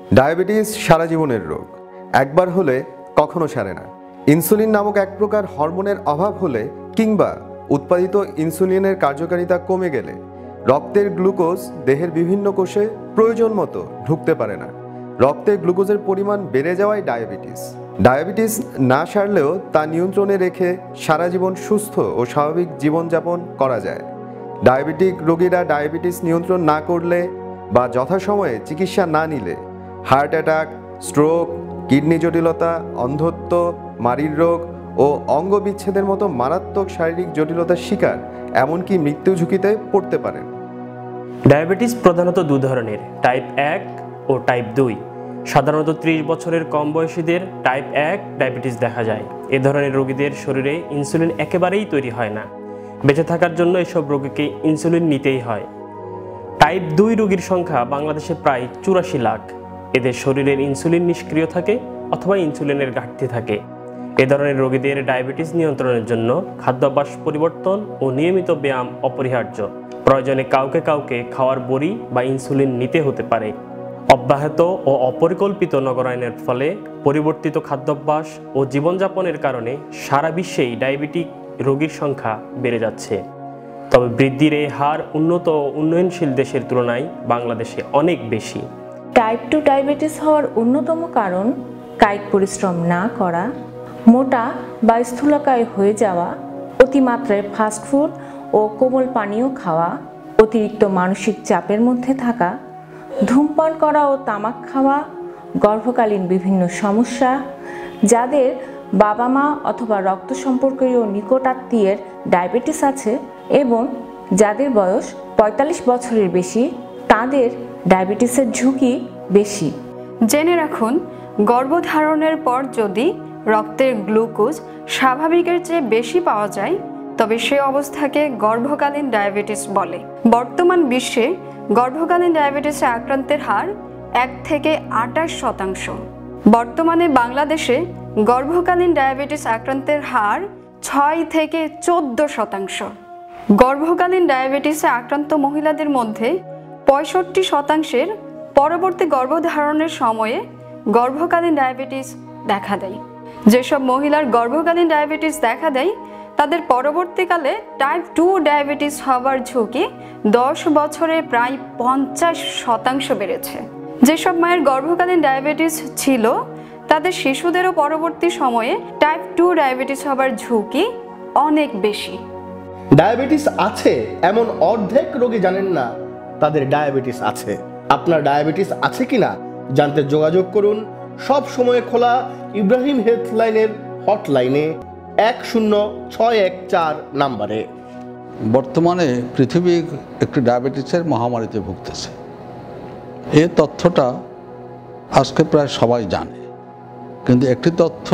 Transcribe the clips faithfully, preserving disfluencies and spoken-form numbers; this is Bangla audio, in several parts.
ডায়াবেটিস সারা জীবনের রোগ, একবার হলে কখনো সারে না। ইনসুলিন নামক এক প্রকার হরমোনের অভাব হলে কিংবা উৎপাদিত ইনসুলিনের কার্যকারিতা কমে গেলে রক্তের গ্লুকোজ দেহের বিভিন্ন কোষে প্রয়োজন মতো ঢুকতে পারে না। রক্তে গ্লুকোজের পরিমাণ বেড়ে যাওয়াই ডায়াবেটিস। ডায়াবেটিস না সারলেও তা নিয়ন্ত্রণে রেখে সারা জীবন সুস্থ ও স্বাভাবিক জীবনযাপন করা যায়। ডায়াবেটিক রোগীরা ডায়াবেটিস নিয়ন্ত্রণ না করলে বা যথাসময়ে চিকিৎসা না নিলে হার্ট অ্যাটাক, স্ট্রোক, কিডনি জটিলতা, অন্ধত্ব, মারির রোগ ও অঙ্গ বিচ্ছেদের মতো মারাত্মক শারীরিক জটিলতার শিকার, এমনকি মৃত্যু ঝুঁকিতে পড়তে পারেন। ডায়াবেটিস প্রধানত দু ধরনের, টাইপ এক ও টাইপ দুই। সাধারণত ত্রিশ বছরের কম বয়সীদের টাইপ এক ডায়াবেটিস দেখা যায়। এ ধরনের রোগীদের শরীরে ইনসুলিন একেবারেই তৈরি হয় না। বেঁচে থাকার জন্য এসব রোগীকে ইনসুলিন নিতেই হয়। টাইপ দুই রোগীর সংখ্যা বাংলাদেশে প্রায় চুরাশি লাখ। এদের শরীরের ইনসুলিন নিষ্ক্রিয় থাকে অথবা ইনসুলিনের ঘাটতি থাকে। এ ধরনের রোগীদের ডায়াবেটিস নিয়ন্ত্রণের জন্য খাদ্যাভ্যাস পরিবর্তন ও নিয়মিত ব্যায়াম অপরিহার্য। প্রয়োজনে কাউকে কাউকে খাওয়ার বড়ি বা ইনসুলিন নিতে হতে পারে। অব্যাহত ও অপরিকল্পিত নগরায়নের ফলে পরিবর্তিত খাদ্যাভ্যাস ও জীবনযাপনের কারণে সারা বিশ্বেই ডায়াবেটিক রোগীর সংখ্যা বেড়ে যাচ্ছে। তবে বৃদ্ধির এই হার উন্নত ও উন্নয়নশীল দেশের তুলনায় বাংলাদেশে অনেক বেশি। টাইপ টু ডায়াবেটিস হওয়ার অন্যতম কারণ কায়িক পরিশ্রম না করা, মোটা বা স্থূলকায় হয়ে যাওয়া, অতিমাত্রায় ফাস্টফুড ও কোমল পানীয় খাওয়া, অতিরিক্ত মানসিক চাপের মধ্যে থাকা, ধূমপান করা ও তামাক খাওয়া, গর্ভকালীন বিভিন্ন সমস্যা, যাদের বাবা মা অথবা রক্ত সম্পর্কীয় নিকট আত্মীয়ের ডায়াবেটিস আছে এবং যাদের বয়স পঁয়তাল্লিশ বছরের বেশি, তাদের ডায়াবেটিসের ঝুঁকি বেশি। জেনে রাখুন, গর্ভধারণের পর যদি রক্তের গ্লুকোজ স্বাভাবিকের চেয়ে বেশি পাওয়া যায় তবে সে অবস্থাকে গর্ভকালীন ডায়াবেটিস বলে। বর্তমান বিশ্বে গর্ভকালীন ডায়াবেটিসে আক্রান্তের হার এক থেকে আটাশ শতাংশ। বর্তমানে বাংলাদেশে গর্ভকালীন ডায়াবেটিস আক্রান্তের হার ছয় থেকে চোদ্দ শতাংশ। গর্ভকালীন ডায়াবেটিসে আক্রান্ত মহিলাদের মধ্যে পঁয়ষট্টি শতাংশের পরবর্তী গর্ভধারণের সময়ে গর্ভকালীন ডায়াবেটিস দেখা দেয়। যেসব মহিলার গর্ভকালীন ডায়াবেটিস দেখা দেয় তাদের পরবর্তীকালে টাইপ টু ডায়াবেটিস হওয়ার ঝুঁকি দশ বছরে প্রায় পঞ্চাশ শতাংশ বেড়েছে। যেসব মায়ের গর্ভকালীন ডায়াবেটিস ছিল তাদের শিশুদেরও পরবর্তী সময়ে টাইপ টু ডায়াবেটিস হওয়ার ঝুঁকি অনেক বেশি। ডায়াবেটিস আছে এমন অর্ধেক রোগী জানেন না তাদের ডায়াবেটিস আছে। আপনার ডায়াবেটিস আছে কিনা জানতে যোগাযোগ করুন সব সময় খোলা ইব্রাহিম হেলথলাইনের হটলাইনে এক শূন্য ছয় এক চার নাম্বারে। বর্তমানে পৃথিবী একটি ডায়াবেটিসের মহামারীতে ভুগতেছে। এ তথ্যটা আজকে প্রায় সবাই জানে, কিন্তু একটি তথ্য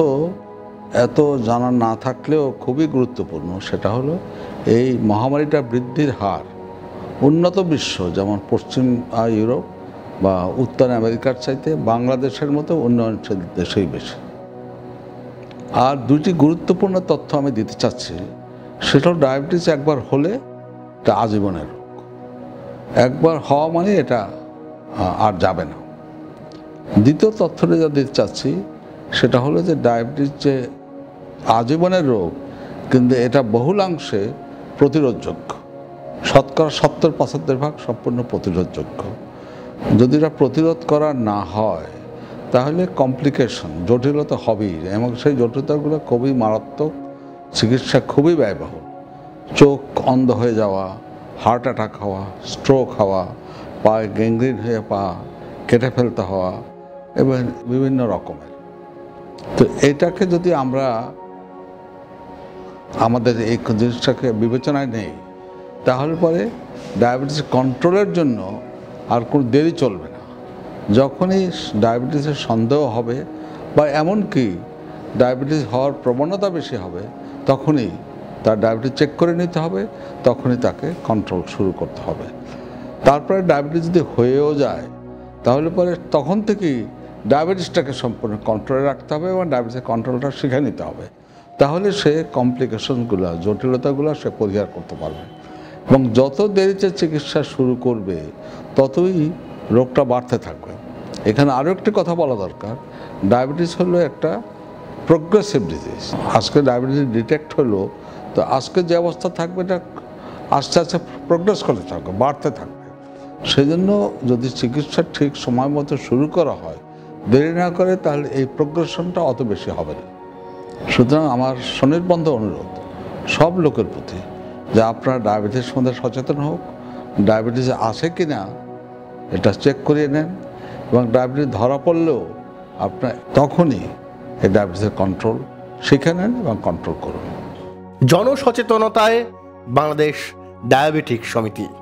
এত জানা না থাকলেও খুবই গুরুত্বপূর্ণ। সেটা হলো এই মহামারীটা বৃদ্ধির হার উন্নত বিশ্ব যেমন পশ্চিম ইউরোপ বা উত্তর আমেরিকার চাইতে বাংলাদেশের মতো উন্নয়নশীল দেশেই বেশি। আর দুটি গুরুত্বপূর্ণ তথ্য আমি দিতে চাচ্ছি, সেটা ডায়াবেটিস একবার হলে এটা আজীবনের রোগ। একবার হওয়া মানে এটা আর যাবে না। দ্বিতীয় তথ্যটা যা দিতে চাচ্ছি সেটা হলো যে ডায়াবেটিস যে আজীবনের রোগ, কিন্তু এটা বহুলাংশে প্রতিরোধযোগ্য। শতকরা সত্তর পঁচাত্তর ভাগ সম্পূর্ণ প্রতিরোধযোগ্য। যদি এটা প্রতিরোধ করা না হয় তাহলে কমপ্লিকেশন, জটিলতা হবেই, এবং সেই জটিলতাগুলো খুবই মারাত্মক, চিকিৎসা খুবই ব্যয়বহুল। চোখ অন্ধ হয়ে যাওয়া, হার্ট অ্যাটাক হওয়া, স্ট্রোক হওয়া, পায়ে গ্যাংগ্রিন হয়ে পা কেটে ফেলতে হওয়া এবং বিভিন্ন রকমের। তো এটাকে যদি আমরা আমাদের এই জিনিসটাকে বিবেচনায় নেই তাহলে পরে ডায়াবেটিস কন্ট্রোলের জন্য আর কোনো দেরি চলবে না। যখনই ডায়াবেটিসের সন্দেহ হবে বা এমনকি ডায়াবেটিস হওয়ার প্রবণতা বেশি হবে তখনই তার ডায়াবেটিস চেক করে নিতে হবে, তখনই তাকে কন্ট্রোল শুরু করতে হবে। তারপরে ডায়াবেটিস যদি হয়েও যায় তাহলে পরে তখন থেকেই ডায়াবেটিসটাকে সম্পূর্ণ কন্ট্রোলে রাখতে হবে এবং ডায়াবেটিসের কন্ট্রোলটা শিখে নিতে হবে। তাহলে সে কমপ্লিকেশনগুলো, জটিলতাগুলো সে পরিহার করতে পারবে। এবং যত দেরিতে চিকিৎসা শুরু করবে ততই রোগটা বাড়তে থাকবে। এখানে আরও একটি কথা বলা দরকার, ডায়াবেটিস হলো একটা প্রোগ্রেসিভ ডিজিজ। আজকে ডায়াবেটিস ডিটেক্ট হলো, তো আজকে যে অবস্থা থাকবে এটা আস্তে আস্তে প্রোগ্রেস করতে থাকবে, বাড়তে থাকবে। সেই জন্য যদি চিকিৎসা ঠিক সময় মতো শুরু করা হয়, দেরি না করে, তাহলে এই প্রোগ্রেশনটা অত বেশি হবে না। সুতরাং আমার সুনির্বন্ধ অনুরোধ সব লোকের প্রতি যে আপনারা ডায়াবেটিস সম্বন্ধে সচেতন হোক, ডায়াবেটিস আছে কি না এটা চেক করিয়ে নেন, এবং ডায়াবেটিস ধরা পড়লেও আপনার তখনই এই ডায়াবেটিসের কন্ট্রোল শিখে নেন এবং কন্ট্রোল করুন। জনসচেতনতায় বাংলাদেশ ডায়াবেটিক সমিতি।